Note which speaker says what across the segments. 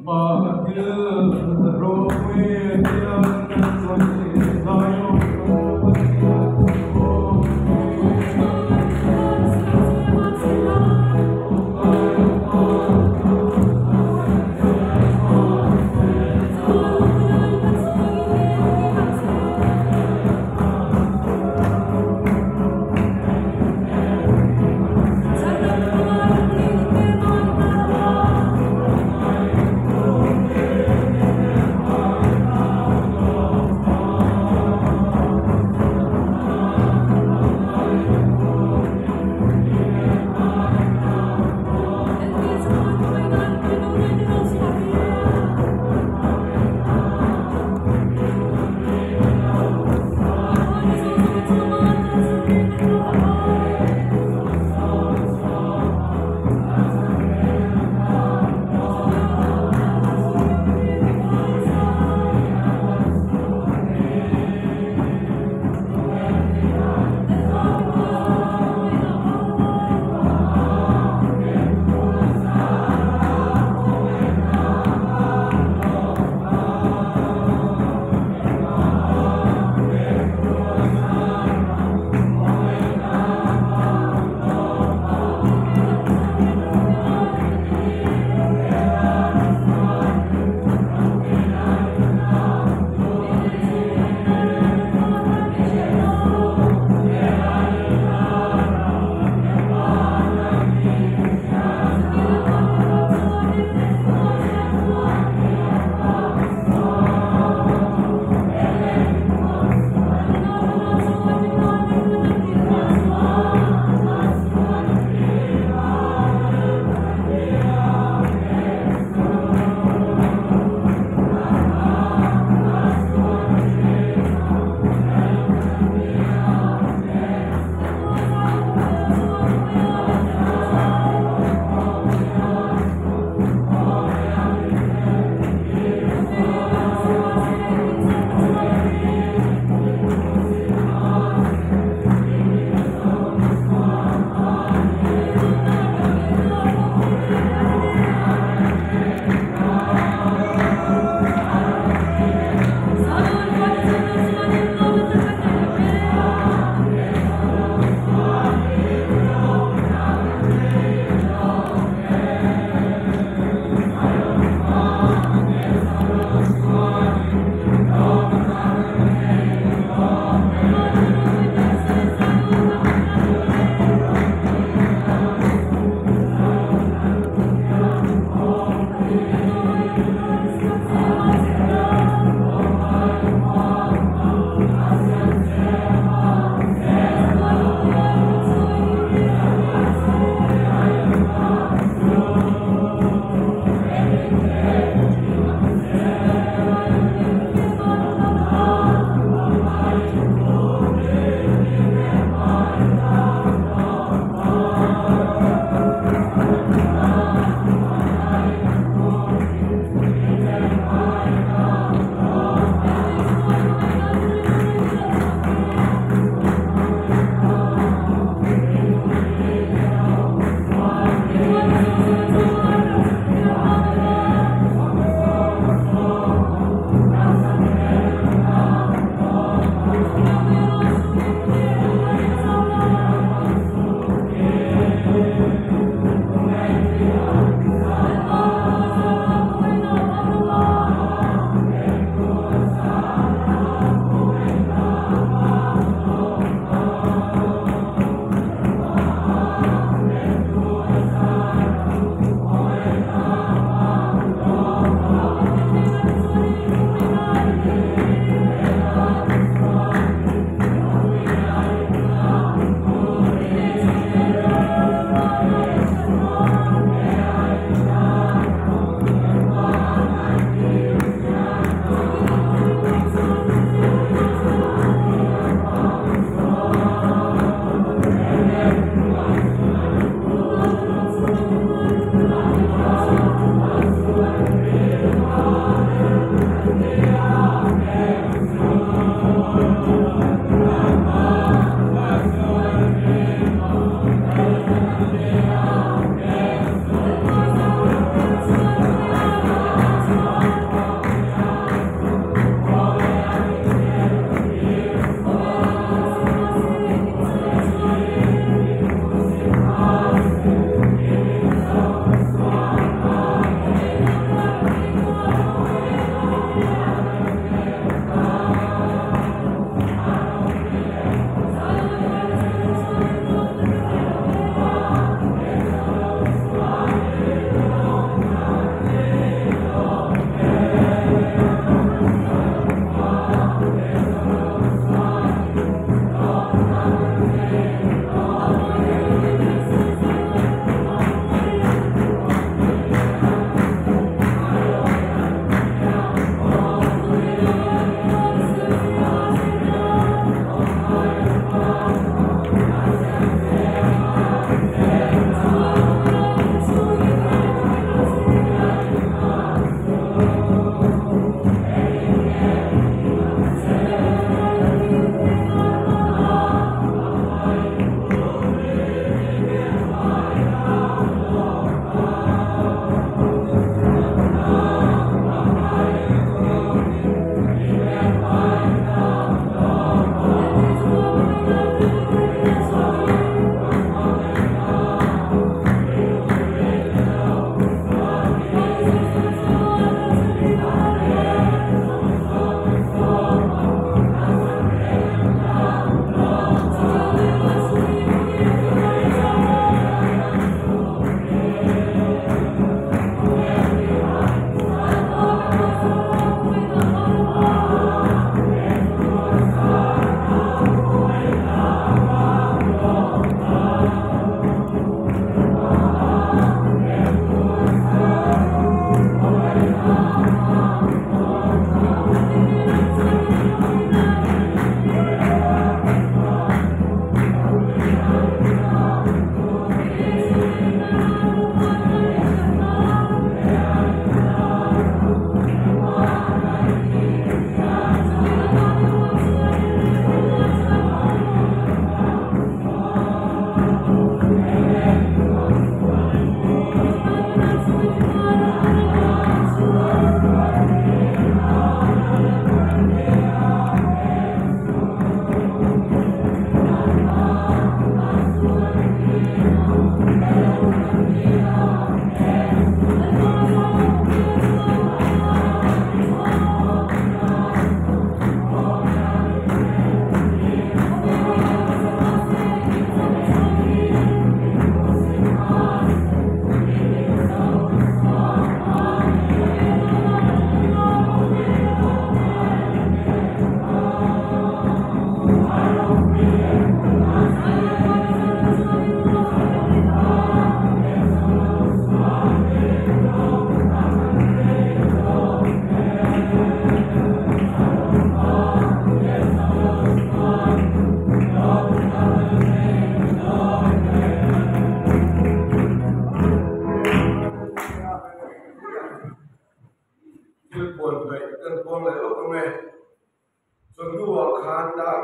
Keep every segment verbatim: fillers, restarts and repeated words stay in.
Speaker 1: Thank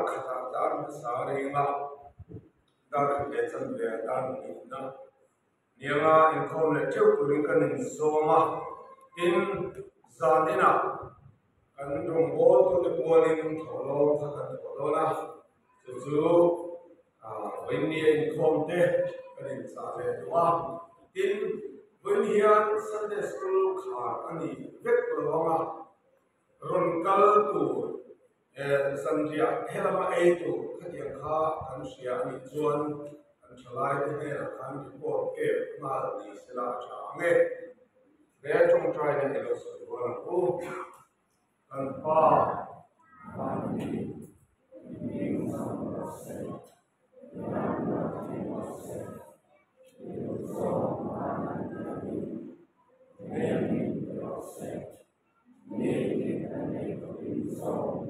Speaker 1: khata dan saringa dar ke chan ve dan na nianga in khom le cheu turin kan in soma in zanina kan dong bo to te polin tholo khakan tholo na chu chu a winni in khom te kan in sa le wa in when hian Sunday school kha ani vek prolonga ron kal tu Sandria helama ei tu khatiang kha kan sia ani chuan kan thalai te ne kan report ke ma ni sela cha nge ve tong trai ne elo so wa ku kan pa pa ni ni sam se ya na ti mo se ni so ma na ni ne ni ro se ni ni na ni ko ni so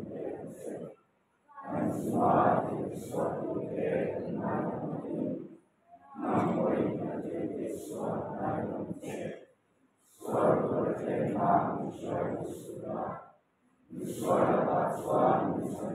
Speaker 1: and smart in so there na ni na mo in the this one na ni so to the na so so na so na